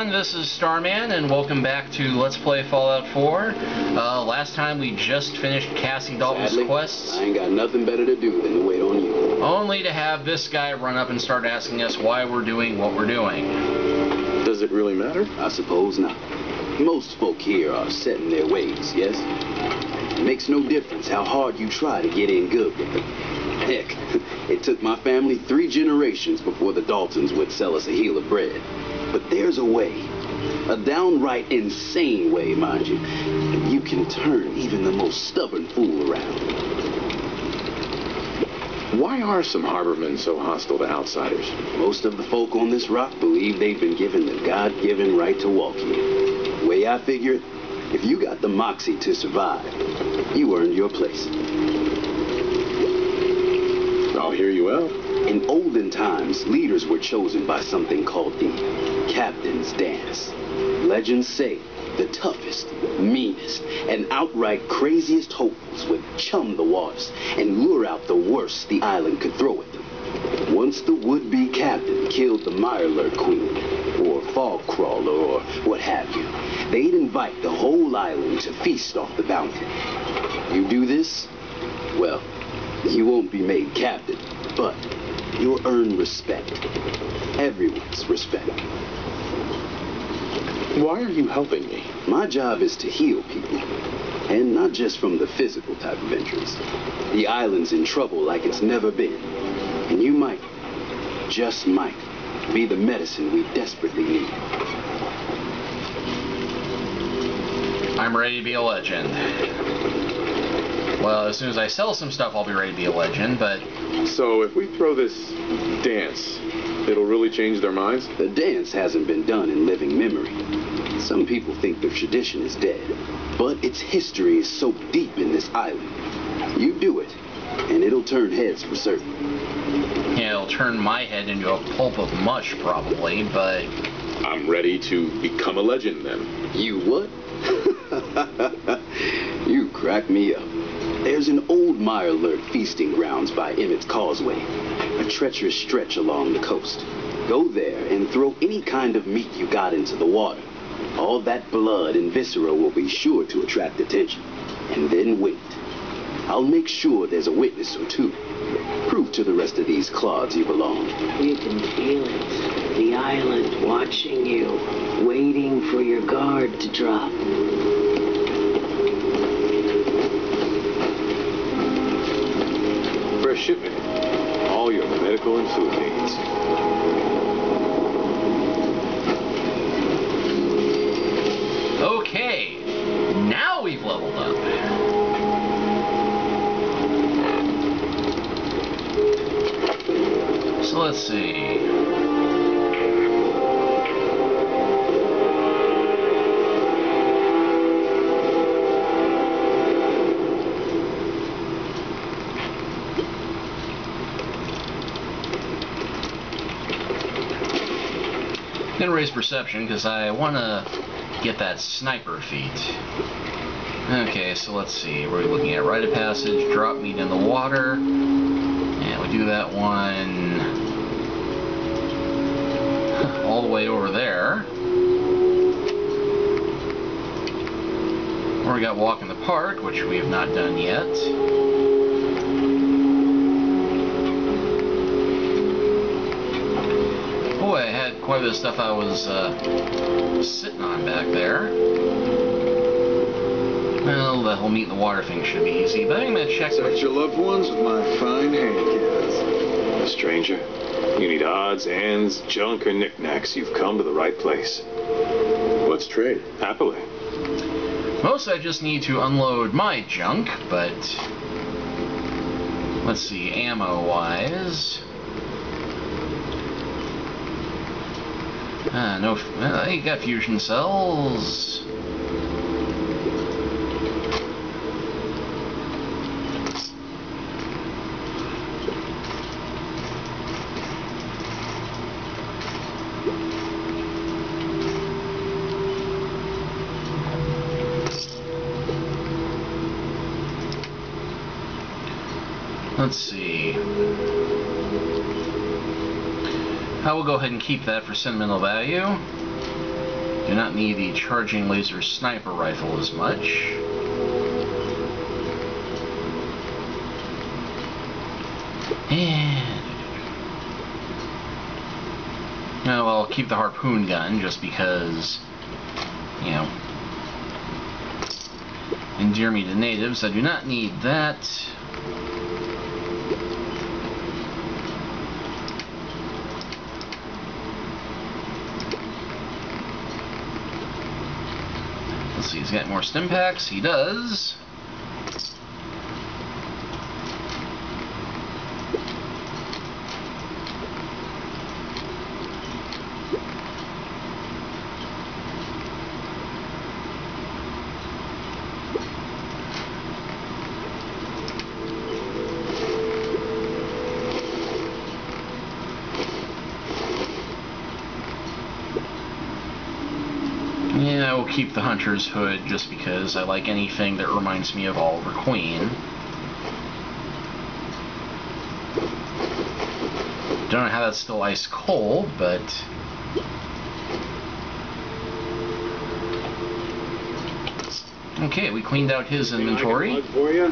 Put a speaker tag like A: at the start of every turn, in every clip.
A: everyone, this is Starman, and welcome back to Let's Play Fallout 4. Last time we just finished Cassie Dalton's quests.
B: I ain't got nothing better to do than to wait on you.
A: Only to have this guy run up and start asking us why we're doing what we're doing.
C: Does it really matter?
B: I suppose not. Most folk here are set in their ways, yes? It makes no difference how hard you try to get in good with them. Heck, it took my family 3 generations before the Daltons would sell us a heel of bread. But there's a way. A downright insane way, mind you. And you can turn even the most stubborn fool around.
C: Why are some harbormen so hostile to outsiders?
B: Most of the folk on this rock believe they've been given the God-given right to walk here. The way I figure it, if you got the moxie to survive, you earned your place.
C: I'll hear you out.
B: In olden times, leaders were chosen by something called the Captain's Dance. Legends say the toughest, meanest, and outright craziest hopefuls would chum the waters and lure out the worst the island could throw at them. Once the would-be captain killed the Mirelurk queen, or fog crawler, or what have you, they'd invite the whole island to feast off the bounty. You do this, well, you won't be made captain, but you'll earn respect. Everyone's respect.
C: Why are you helping me?
B: My job is to heal people, and not just from the physical type of injuries. The island's in trouble like it's never been, and you might, just might, be the medicine we desperately need.
A: I'm ready to be a legend. Well, as soon as I sell some stuff, I'll be ready to be a legend, but...
C: So, if we throw this dance, it'll really change their minds?
B: The dance hasn't been done in living memory. Some people think the tradition is dead, but its history is so deep in this island. You do it, and it'll turn heads for certain.
A: Yeah, it'll turn my head into a pulp of mush, probably, but...
C: I'm ready to become a legend, then.
B: You what? You crack me up. There's an old Mirelurk feasting grounds by Emmett's Causeway, a treacherous stretch along the coast. Go there and throw any kind of meat you got into the water. All that blood and viscera will be sure to attract attention. And then wait. I'll make sure there's a witness or two. Prove to the rest of these clods you belong.
D: You can feel it. The island watching you, waiting for your guard to drop.
C: Fresh shipment. All your medical and food needs.
A: Okay, now we've leveled up. So let's see. I'm gonna raise perception because I want to get that sniper feat. Okay, so let's see. We're looking at rite of passage, drop meat in the water, and we do that one all the way over there. Or we got walk in the park, which we have not done yet. Boy, I had quite a bit of stuff I was sitting on back there. Well, the whole meat in the water thing should be easy, but I'm going to check...
E: Protect your loved ones with my fine hand cans.
C: Stranger, you need odds, ends, junk, or knickknacks. You've come to the right place. Let's trade. Happily.
A: Mostly I just need to unload my junk, but... Let's see, ammo-wise... no, you got fusion cells. Let's see. I will go ahead and keep that for sentimental value. Do not need the charging laser sniper rifle as much. And well, I'll keep the harpoon gun just because, you know, endear me to natives. I do not need that. Let's see, he's got more stim packs. He does. Yeah, I will keep the Hunter's Hood just because I like anything that reminds me of Oliver Queen. Don't know how that's still ice cold, but... Okay, we cleaned out his inventory.
C: For you?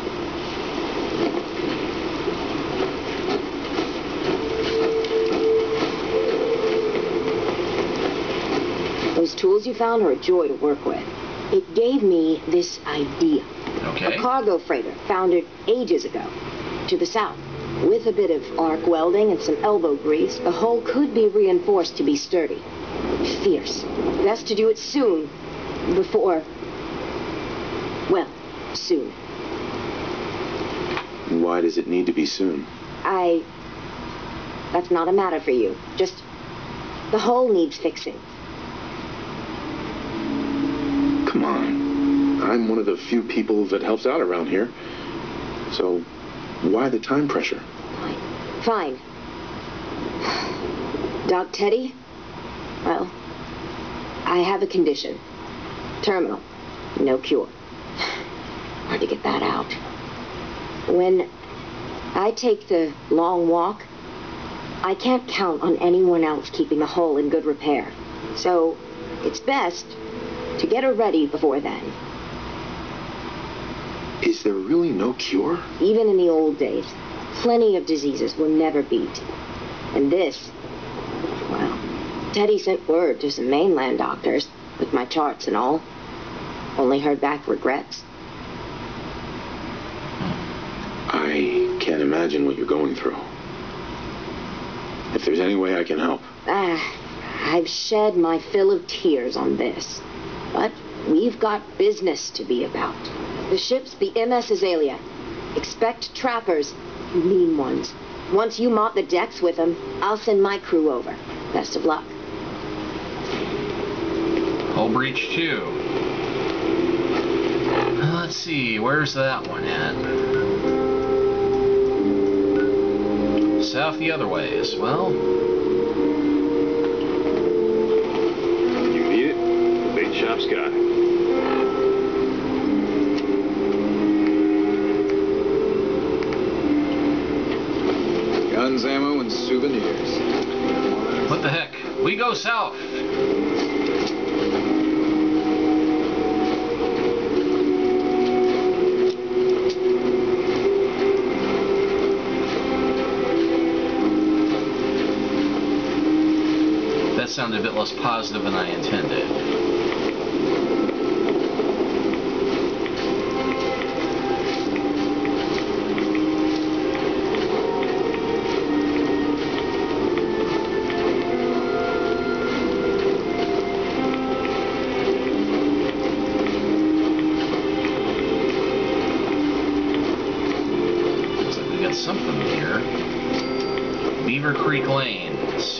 F: Those tools you found are a joy to work with. It gave me this idea.
A: Okay.
F: A cargo freighter foundered ages ago to the south. With a bit of arc welding and some elbow grease, the hull could be reinforced to be sturdy. Fierce. Best to do it soon. Before... well, soon.
C: Why does it need to be soon?
F: That's not a matter for you. Just... the hull needs fixing.
C: Come on. I'm one of the few people that helps out around here. So, why the time pressure?
F: Fine. Doc Teddy? Well, I have a condition. Terminal. No cure. Hard to get that out. When I take the long walk, I can't count on anyone else keeping the hull in good repair. So, it's best to get her ready before then.
C: Is there really no cure?
F: Even in the old days, plenty of diseases were never beat. And this, well, Teddy sent word to some mainland doctors with my charts and all. Only heard back regrets.
C: I can't imagine what you're going through. If there's any way I can help.
F: I've shed my fill of tears on this. But we've got business to be about. The ship's the MS Azalea. Expect trappers, mean ones. Once you mop the decks with them, I'll send my crew over. Best of luck.
A: Hull breach 2. Let's see, where's that one at? South the other ways. Well...
C: You need it? The bait shop's got it.
E: Guns, ammo, and souvenirs.
A: What the heck? We go south! That sounded a bit less positive than I intended. Looks like we got something here. Beaver Creek Lanes.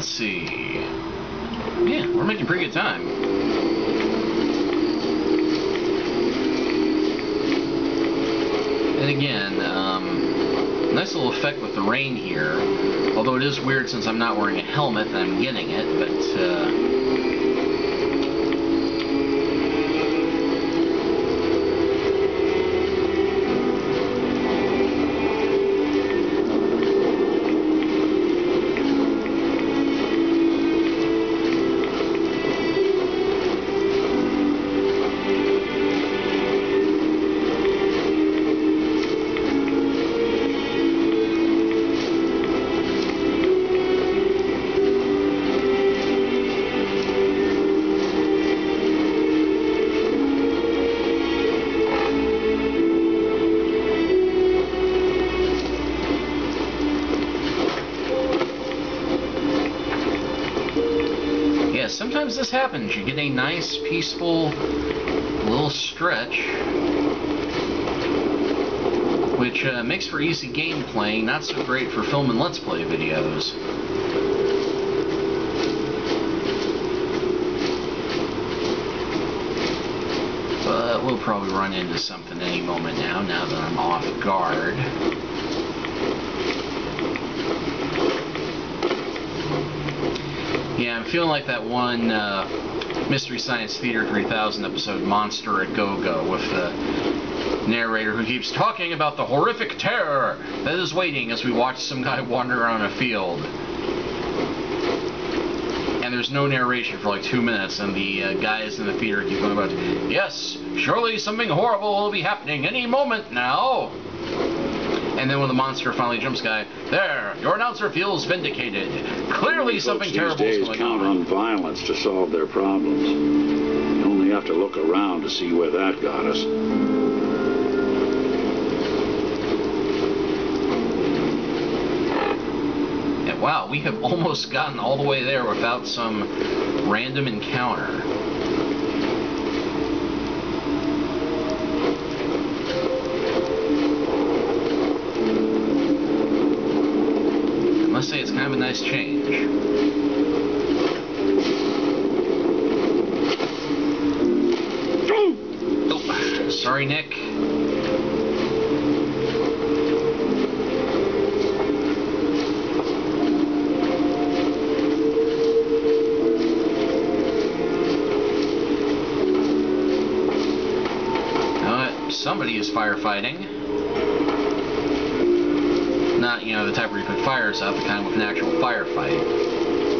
A: Let's see. Yeah, we're making pretty good time. And again, nice little effect with the rain here. Although it is weird since I'm not wearing a helmet that I'm getting it, but sometimes this happens. You get a nice, peaceful little stretch, which makes for easy game playing, not so great for film and Let's Play videos. But we'll probably run into something any moment now that I'm off guard. Yeah, I'm feeling like that one Mystery Science Theater 3000 episode, Monster at Go-Go, with the narrator who keeps talking about the horrific terror that is waiting as we watch some guy wander around a field. And there's no narration for like 2 minutes, and the guys in the theater keep going about, yes, surely something horrible will be happening any moment now. And then when the monster finally jumps, guy, there, your announcer feels vindicated. Clearly something terrible is going
G: count
A: on.
G: on violence to solve their problems. You only have to look around to see where that got us.
A: And wow, we have almost gotten all the way there without some random encounter. I must say it's kind of a nice change. Oh, sorry, Nick. Somebody is firefighting. Not, you know, the type where you put fires out, the kind with an actual firefight.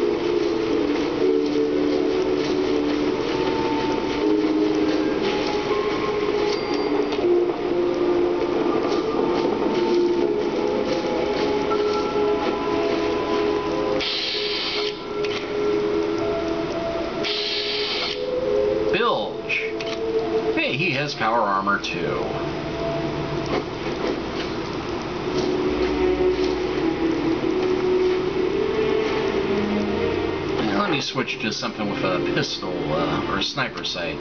A: Bilge. Hey, he has power armor too. Let me switch to something with a pistol or a sniper sight.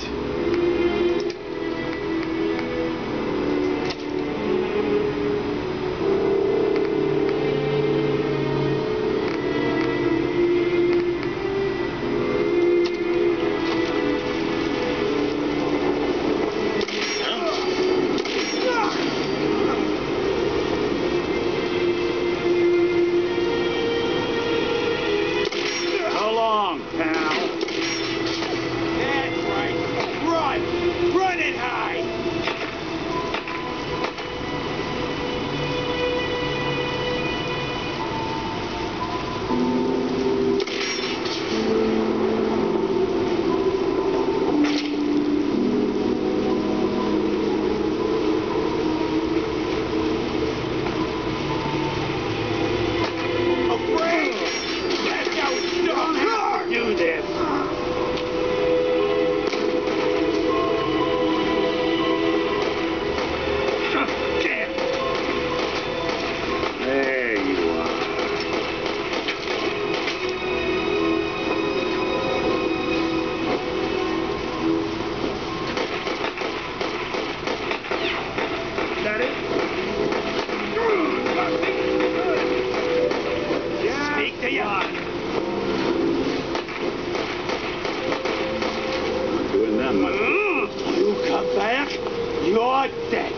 E: What's that?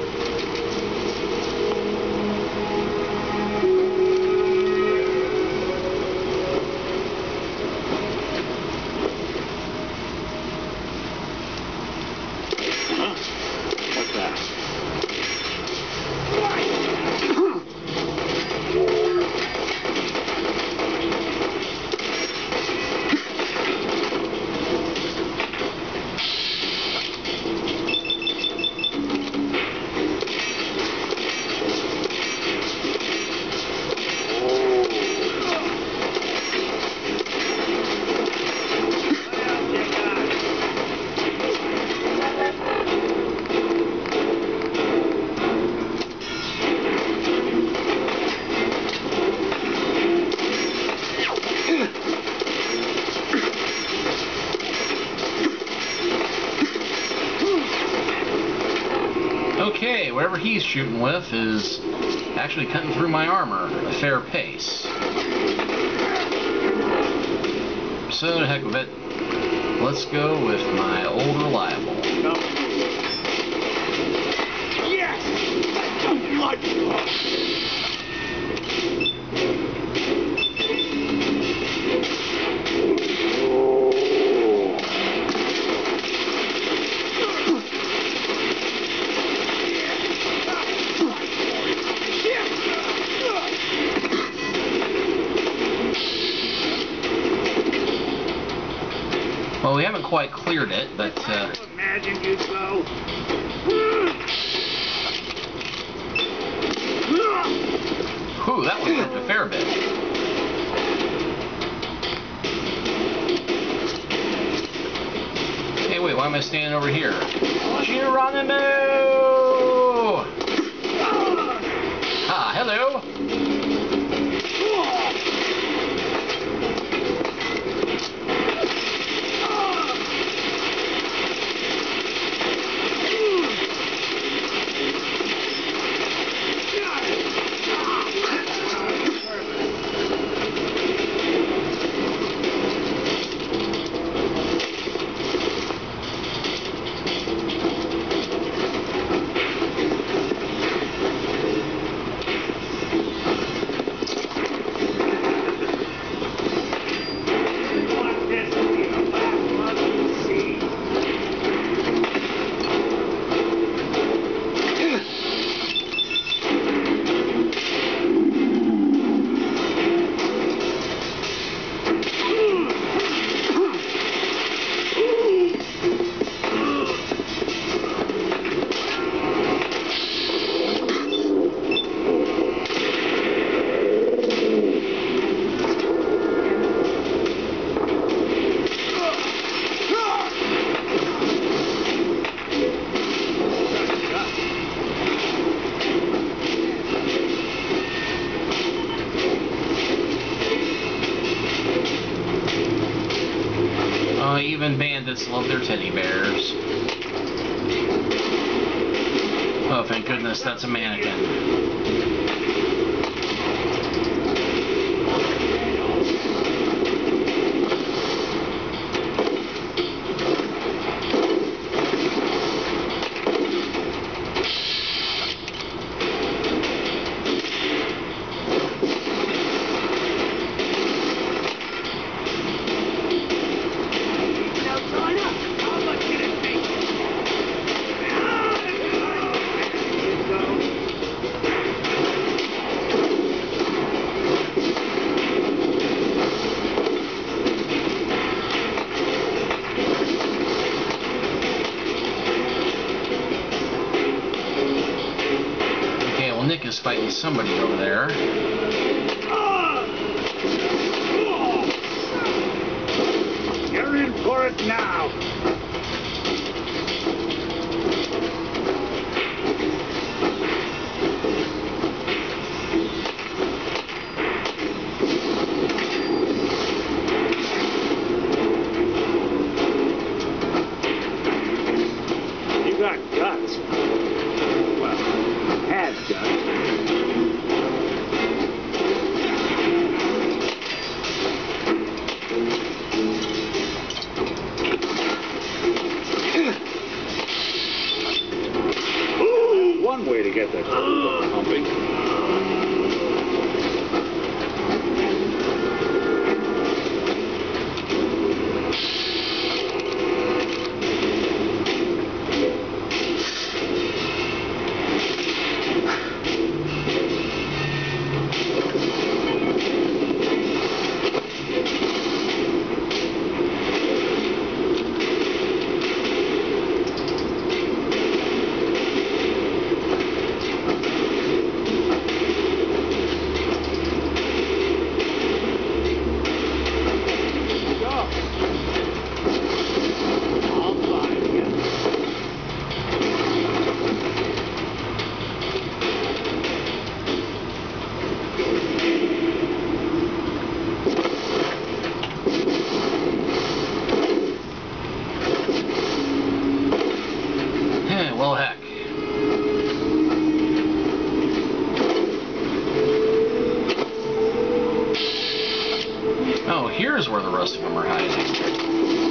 E: Huh? What's that?
A: Okay, whatever he's shooting with is actually cutting through my armor at a fair pace. So, to heck with it, let's go with my old reliable.
E: Yes! What?
A: Well, we haven't quite cleared it, but
E: Imagine you'd go.
A: whew, that one hurt a fair bit. Hey, wait, why am I standing over here? Geronimo! Ah, hello! Even bandits love their teddy bears. Oh, thank goodness, that's a mannequin. Nick is fighting somebody over there.
E: You're in for it now. You got guts. Well, had guts.
G: one way to get the turbo pumping.
A: Well, heck. Oh, here's where the rest of them are hiding.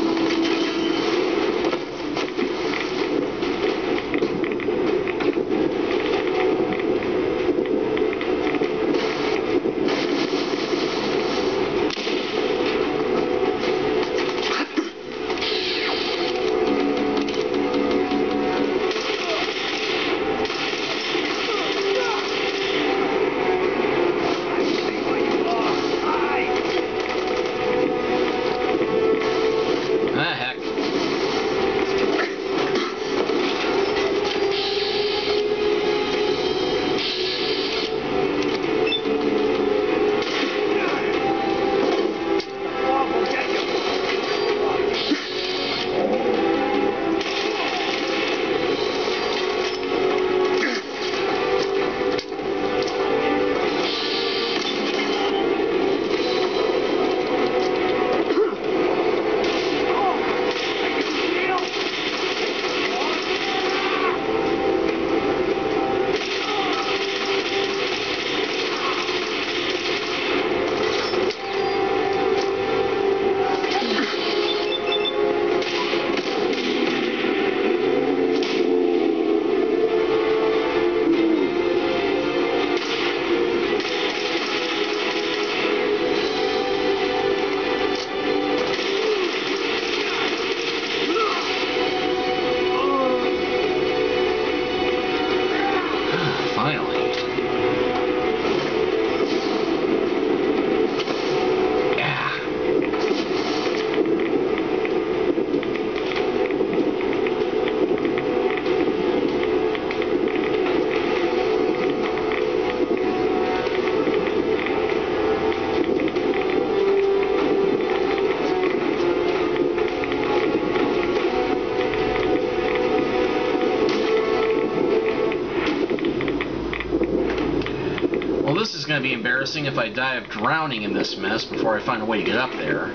A: This is going to be embarrassing if I die of drowning in this mess before I find a way to get up there.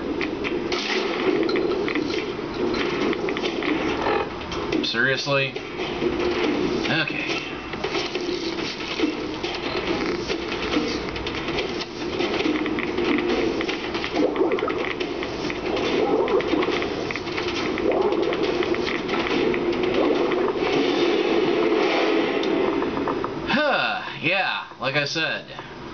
A: Seriously? Okay. Yeah, like I said.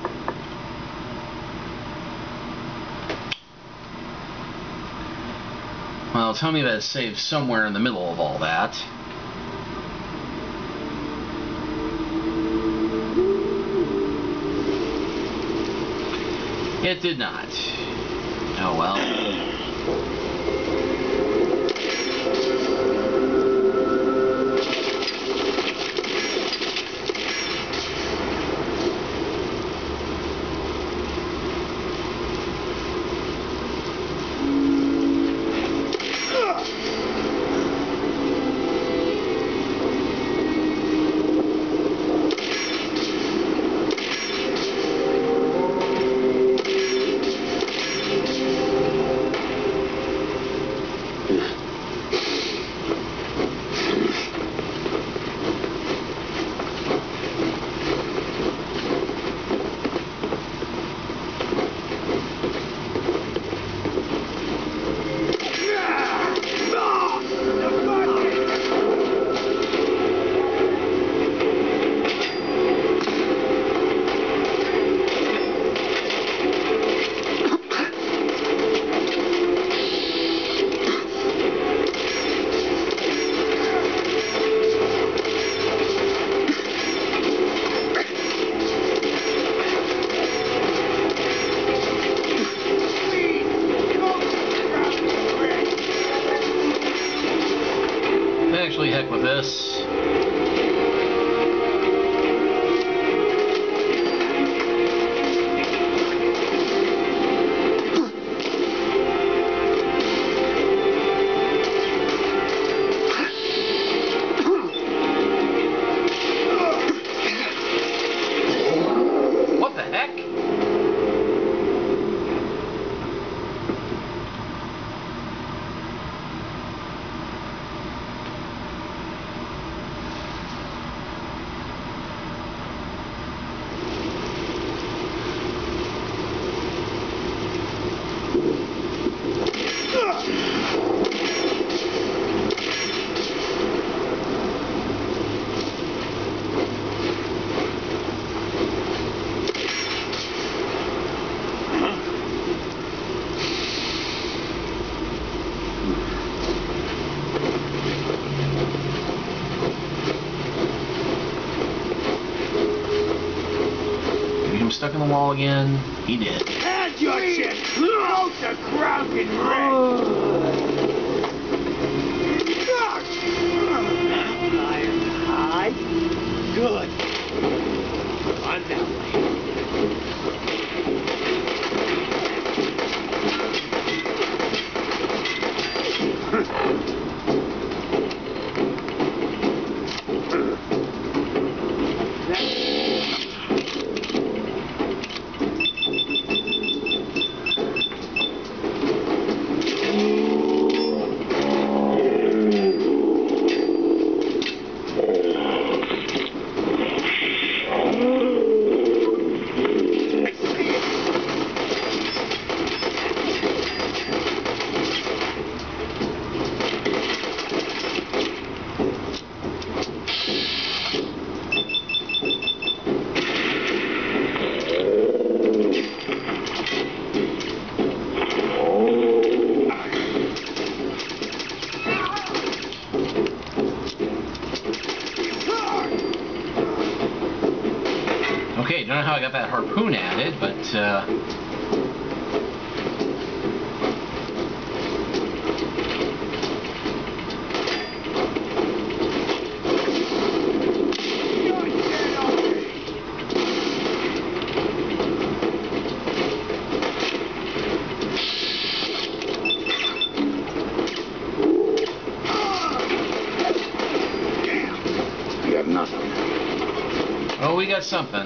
A: Well, tell me that it's saved somewhere in the middle of all that. It did not. Oh well. stuck in the wall again? He did.
H: And your shit! Out the ground in red! High? Good. On that
A: Okay, don't know how I got that harpoon added, but
C: You got nothing.
A: oh, we got something.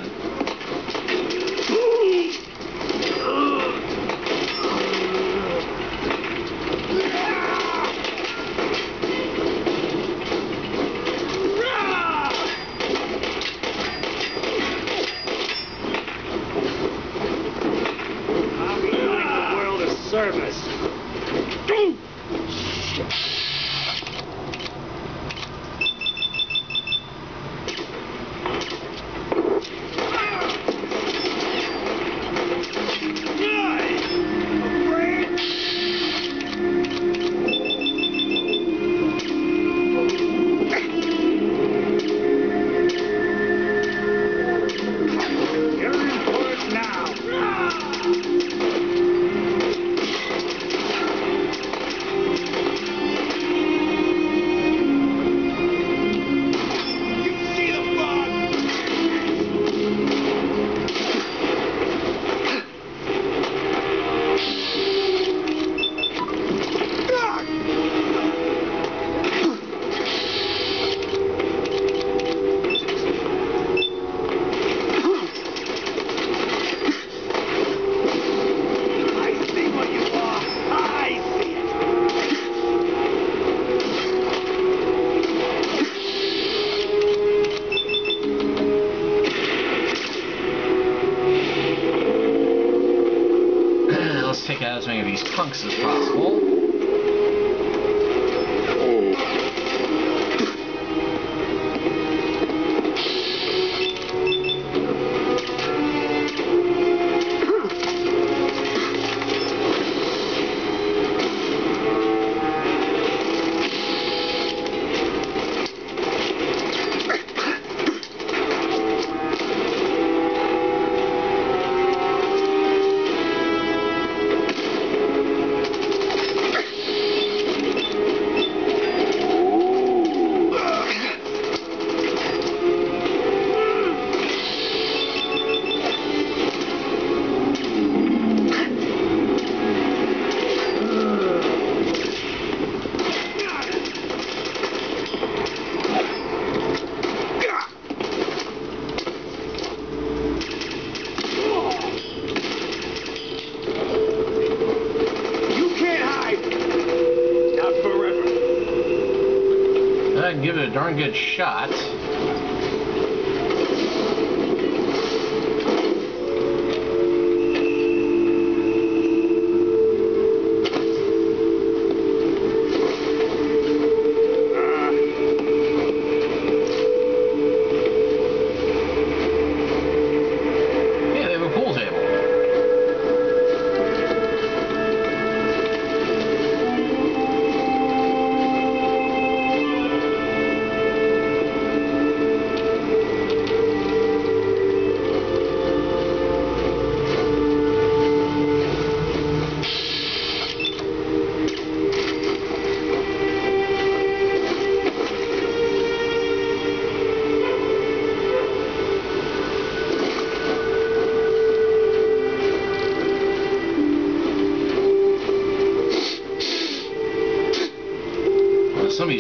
H: service.
A: Take out as many of these punks as possible. Give it a darn good shot.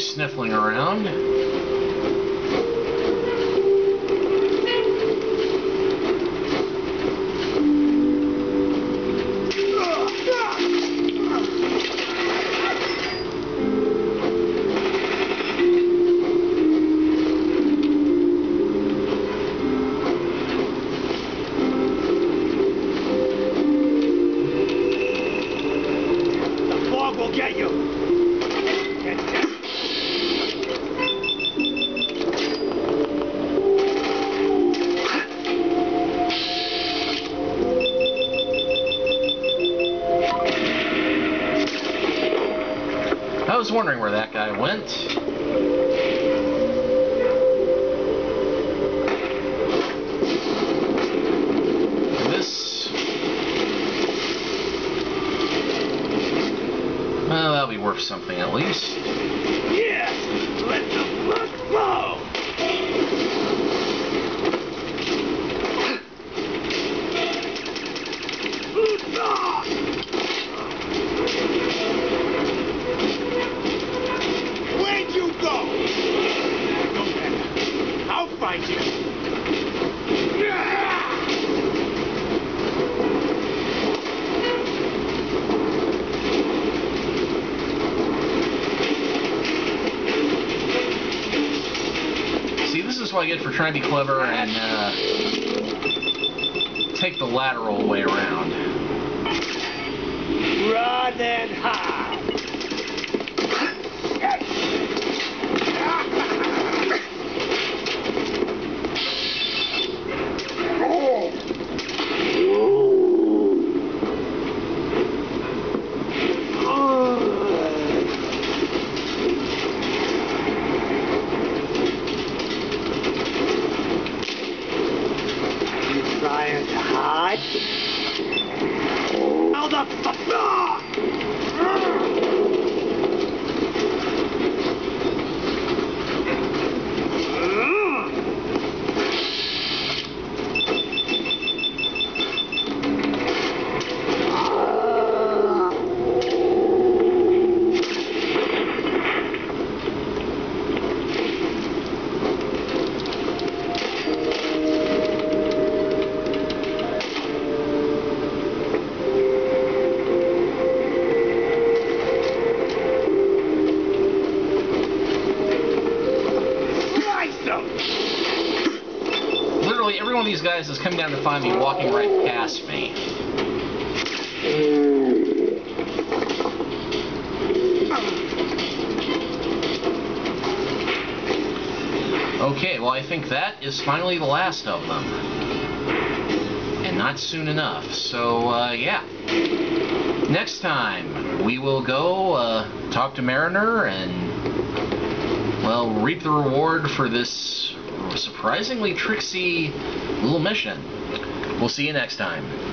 A: sniffling around.
H: Fog will get you. Get down.
A: I was wondering where that guy went. This... well, that'll be worth something at least.
H: Yes, let the blood flow. Where'd you go? Go back. I'll find you.
A: See, this is what I get for trying to be clever and take the lateral way around.
H: Run and hide. Trying to hide? Hold up!
A: Literally, every one of these guys is coming down to find me, walking right past me. Okay, well, I think that is finally the last of them. And not soon enough. So, yeah. Next time, we will go talk to Mariner and, well, reap the reward for this surprisingly tricksy little mission. We'll see you next time.